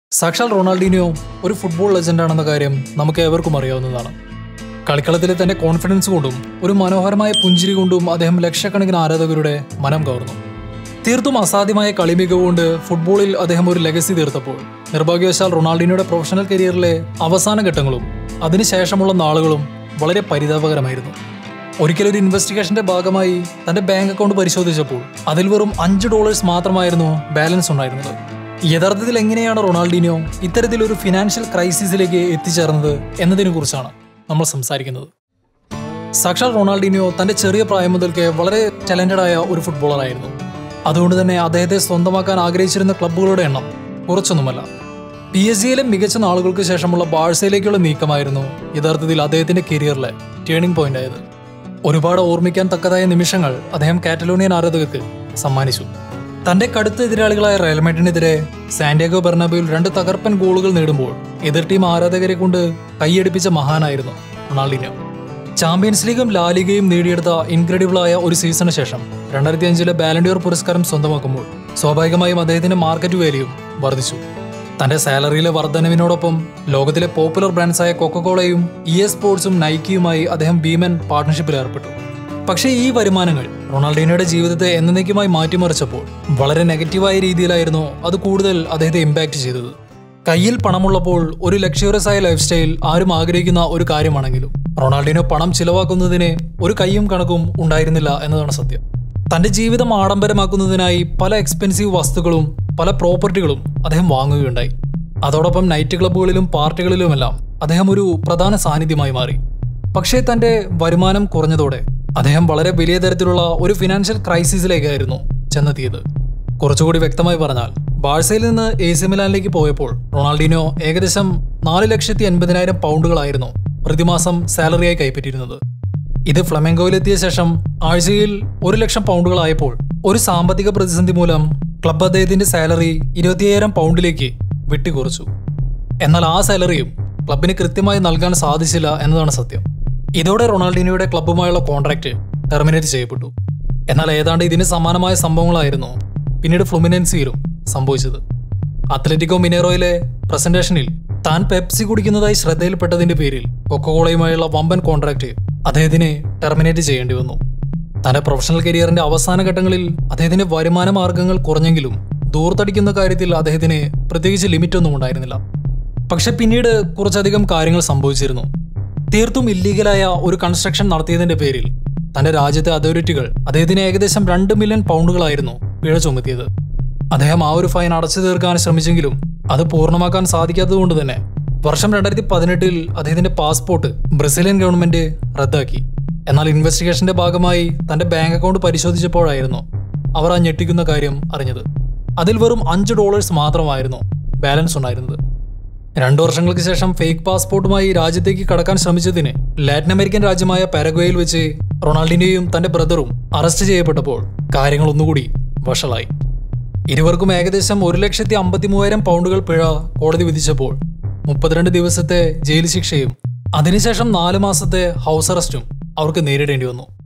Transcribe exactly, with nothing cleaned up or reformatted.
സാക്ഷാൽ റൊണാൾഡീനിയോ ഒരു ഫുട്ബോൾ ലെജൻഡാണെന്ന കാര്യം നമുക്ക് ഏവർക്കും അറിയാവുന്നതാണ്. കളിക്കളത്തിലെ തന്റെ കോൺഫിഡൻസ് കൊണ്ടും ഒരു മനോഹരമായ പുഞ്ചിരി കൊണ്ടും അദ്ദേഹം ലക്ഷക്കണക്കിന് ആരാധകരുടെ മനം കവർന്നു. തീർത്തും അസാധ്യമായ കളി മികവുകൊണ്ട് ഫുട്ബോളിൽ അദ്ദേഹം ഒരു ലെഗസി തീർത്തപ്പോൾ നിർഭാഗ്യവശാൽ റൊണാൾഡീനിയോയുടെ പ്രൊഫഷണൽ കരിയറിലെ അവസാന ഘട്ടങ്ങളും അതിനുശേഷമുള്ള നാളുകളും വളരെ പരിതാപകരമായിരുന്നു. ഒരിക്കലൊരു ഇൻവെസ്റ്റിഗേഷന്റെ ഭാഗമായി തന്റെ ബാങ്ക് അക്കൗണ്ട് പരിശോധിച്ചപ്പോൾ അതിൽ വെറും അഞ്ച് ഡോളേഴ്സ് മാത്രമായിരുന്നു ബാലൻസ് ഉണ്ടായിരുന്നത്. യഥാർത്ഥത്തിൽ എങ്ങനെയാണ് റൊണാൾഡീനിയോ ഇത്തരത്തിലൊരു ഫിനാൻഷ്യൽ ക്രൈസിസിലേക്ക് എത്തിച്ചേർന്നത് എന്നതിനെ കുറിച്ചാണ് നമ്മൾ സംസാരിക്കുന്നത്. സാക്ഷാൽ റൊണാൾഡീനിയോ തന്റെ ചെറിയ പ്രായം മുതൽക്കേ വളരെ ടാലന്റഡ് ആയ ഒരു ഫുട്ബോളറായിരുന്നു. അതുകൊണ്ട് തന്നെ അദ്ദേഹത്തെ സ്വന്തമാക്കാൻ ആഗ്രഹിച്ചിരുന്ന ക്ലബ്ബുകളുടെ എണ്ണം കുറച്ചൊന്നുമല്ല. പി എസ് ജിയിലെ മികച്ച നാളുകൾക്ക് ശേഷമുള്ള ബാഴ്സയിലേക്കുള്ള നീക്കമായിരുന്നു യഥാർത്ഥത്തിൽ അദ്ദേഹത്തിന്റെ കരിയറിലെ ടേണിംഗ് പോയിന്റ് ആയത്. ഒരുപാട് ഓർമ്മിക്കാൻ തക്കതായ നിമിഷങ്ങൾ അദ്ദേഹം കാറ്റലോണിയൻ ആരാധകർക്ക് സമ്മാനിച്ചു. തന്റെ കടുത്ത എതിരാളികളായ റയൽ മാഡ്രിഡിനെതിരെ സാന്റിയാഗോ ബെർണബേയിൽ രണ്ട് തകർപ്പൻ ഗോളുകൾ നേടുമ്പോൾ എതിർ ടീം ആരാധകരെ കൊണ്ട് കൈയടിപ്പിച്ച മഹാനായിരുന്നു റൊണാൾഡീനിയോ. ചാമ്പ്യൻസ് ലീഗും ലാലിഗയും നേടിയെടുത്ത ഇൻക്രെഡിബിളായ ഒരു സീസണിന് ശേഷം രണ്ടായിരത്തി അഞ്ചിലെ ബാലൻഡിയോർ പുരസ്കാരം സ്വന്തമാക്കുമ്പോൾ സ്വാഭാവികമായും അദ്ദേഹത്തിന്റെ മാർക്കറ്റ് വാല്യൂയും വർദ്ധിച്ചു. തന്റെ സാലറിയിലെ വർധനവിനോടൊപ്പം ലോകത്തിലെ പോപ്പുലർ ബ്രാൻഡ്സായ കൊക്കക്കോളയും ഇ എ സ്പോർട്സും നൈക്കിയുമായി അദ്ദേഹം ഭീമൻ പാർട്ട്ണർഷിപ്പിൽ ഏർപ്പെട്ടു. പക്ഷേ ഈ വരുമാനങ്ങൾ റൊണാൾഡീനിയോയുടെ ജീവിതത്തെ എന്നേക്കുമായി മാറ്റിമറിച്ചപ്പോൾ വളരെ നെഗറ്റീവായ രീതിയിലായിരുന്നു അത് കൂടുതൽ അദ്ദേഹത്തെ ഇമ്പാക്ട് ചെയ്തത്. കയ്യിൽ പണമുള്ളപ്പോൾ ഒരു ലക്ഷ്യൂറിയസ് ആയ ലൈഫ് സ്റ്റൈൽ ആരും ആഗ്രഹിക്കുന്ന ഒരു കാര്യമാണെങ്കിലും റൊണാൾഡീനിയോ പണം ചിലവാക്കുന്നതിന് ഒരു കയ്യും കണക്കും ഉണ്ടായിരുന്നില്ല എന്നതാണ് സത്യം. തന്റെ ജീവിതം ആഡംബരമാക്കുന്നതിനായി പല എക്സ്പെൻസീവ് വസ്തുക്കളും പല പ്രോപ്പർട്ടികളും അദ്ദേഹം വാങ്ങുകയുണ്ടായി. അതോടൊപ്പം നൈറ്റ് ക്ലബ്ബുകളിലും പാർട്ടികളിലുമെല്ലാം അദ്ദേഹം ഒരു പ്രധാന സാന്നിധ്യമായി മാറി. പക്ഷേ തന്റെ വരുമാനം കുറഞ്ഞതോടെ അദ്ദേഹം വളരെ വലിയ തരത്തിലുള്ള ഒരു ഫിനാൻഷ്യൽ ക്രൈസിസിലേക്കായിരുന്നു ചെന്നെത്തിയത്. കുറച്ചുകൂടി വ്യക്തമായി പറഞ്ഞാൽ ബാഴ്സയിൽ നിന്ന് എ സി മിലാനിലേക്ക് പോയപ്പോൾ റൊണാൾഡീനിയോ ഏകദേശം നാല് ലക്ഷത്തി എൺപതിനായിരം പൗണ്ടുകളായിരുന്നു പ്രതിമാസം സാലറിയായി കൈപ്പറ്റിയിരുന്നത്. ഇത് ഫ്ലമെങ്കോയിലെത്തിയ ശേഷം ആഴ്ചയിൽ ഒരു ലക്ഷം പൗണ്ടുകളായപ്പോൾ ഒരു സാമ്പത്തിക പ്രതിസന്ധി മൂലം ക്ലബ്ബ് അദ്ദേഹത്തിന്റെ സാലറി ഇരുപത്തിയ്യായിരം പൗണ്ടിലേക്ക് വെട്ടിക്കുറച്ചു. എന്നാൽ ആ സാലറിയും ക്ലബിന് കൃത്യമായി നൽകാൻ സാധിച്ചില്ല എന്നതാണ് സത്യം. ഇതോടെ റൊണാൾഡീനിയോയുടെ ക്ലബ്ബുമായുള്ള കോൺട്രാക്ട് ടെർമിനേറ്റ് ചെയ്യപ്പെട്ടു. എന്നാൽ ഏതാണ്ട് ഇതിന് സമാനമായ സംഭവങ്ങളായിരുന്നു പിന്നീട് ഫ്ലുമിനൻസിയിലും സംഭവിച്ചത്. അത്ലറ്റിക്കോ മിനേറോയിലെ പ്രസന്റേഷനിൽ താൻ പെപ്സി കുടിക്കുന്നതായി ശ്രദ്ധയിൽപ്പെട്ടതിന്റെ പേരിൽ കൊക്കക്കോളയുമായുള്ള വമ്പൻ കോൺട്രാക്ട് അദ്ദേഹത്തിന് ടെർമിനേറ്റ് ചെയ്യേണ്ടി വന്നു. തന്റെ പ്രൊഫഷണൽ കരിയറിന്റെ അവസാന ഘട്ടങ്ങളിൽ അദ്ദേഹത്തിന്റെ വരുമാന മാർഗങ്ങൾ കുറഞ്ഞെങ്കിലും ദൂർത്തടിക്കുന്ന കാര്യത്തിൽ അദ്ദേഹത്തിന് പ്രത്യേകിച്ച് ലിമിറ്റ് ഒന്നും ഉണ്ടായിരുന്നില്ല. പക്ഷെ പിന്നീട് കുറച്ചധികം കാര്യങ്ങൾ സംഭവിച്ചിരുന്നു. തീർത്തും ഇല്ലീഗലായ ഒരു കൺസ്ട്രക്ഷൻ നടത്തിയതിന്റെ പേരിൽ തന്റെ രാജ്യത്തെ അതോറിറ്റികൾ അദ്ദേഹത്തിന് ഏകദേശം രണ്ട് മില്യൺ പൗണ്ടുകളായിരുന്നു പിഴ ചുമത്തിയത്. അദ്ദേഹം ആ ഒരു ഫൈൻ അടച്ചു തീർക്കാൻ ശ്രമിച്ചെങ്കിലും അത് പൂർണ്ണമാക്കാൻ സാധിക്കാത്തതുകൊണ്ട് തന്നെ വർഷം രണ്ടായിരത്തി പതിനെട്ടിൽ അദ്ദേഹത്തിന്റെ പാസ്പോർട്ട് ബ്രസീലിയൻ ഗവൺമെന്റ് റദ്ദാക്കി. എന്നാൽ ഇൻവെസ്റ്റിഗേഷന്റെ ഭാഗമായി തന്റെ ബാങ്ക് അക്കൗണ്ട് പരിശോധിച്ചപ്പോഴായിരുന്നു അവർ ആ ഞെട്ടിക്കുന്ന കാര്യം അറിഞ്ഞത്. അതിൽ വെറും അഞ്ച് ഡോളേഴ്സ് മാത്രമായിരുന്നു ബാലൻസ് ഉണ്ടായിരുന്നത്. രണ്ടു വർഷങ്ങൾക്ക് ശേഷം ഫേക്ക് പാസ്പോർട്ടുമായി രാജ്യത്തേക്ക് കടക്കാൻ ശ്രമിച്ചതിന് ലാറ്റിൻ അമേരിക്കൻ രാജ്യമായ പാരഗ്വേയിൽ വെച്ച് റൊണാൾഡീനിയോയും തന്റെ ബ്രദറും അറസ്റ്റ് ചെയ്യപ്പെട്ടപ്പോൾ കാര്യങ്ങൾ ഒന്നുകൂടി വഷളായി. ഇരുവർക്കും ഏകദേശം ഒരു ലക്ഷത്തി അമ്പത്തി മൂവായിരം പൗണ്ടുകൾ പിഴ കോടതി വിധിച്ചപ്പോൾ മുപ്പത്തിരണ്ട് ദിവസത്തെ ജയിൽ ശിക്ഷയും അതിനുശേഷം നാല് മാസത്തെ ഹൗസ് അറസ്റ്റും അവർക്ക് നേരിടേണ്ടി വന്നു.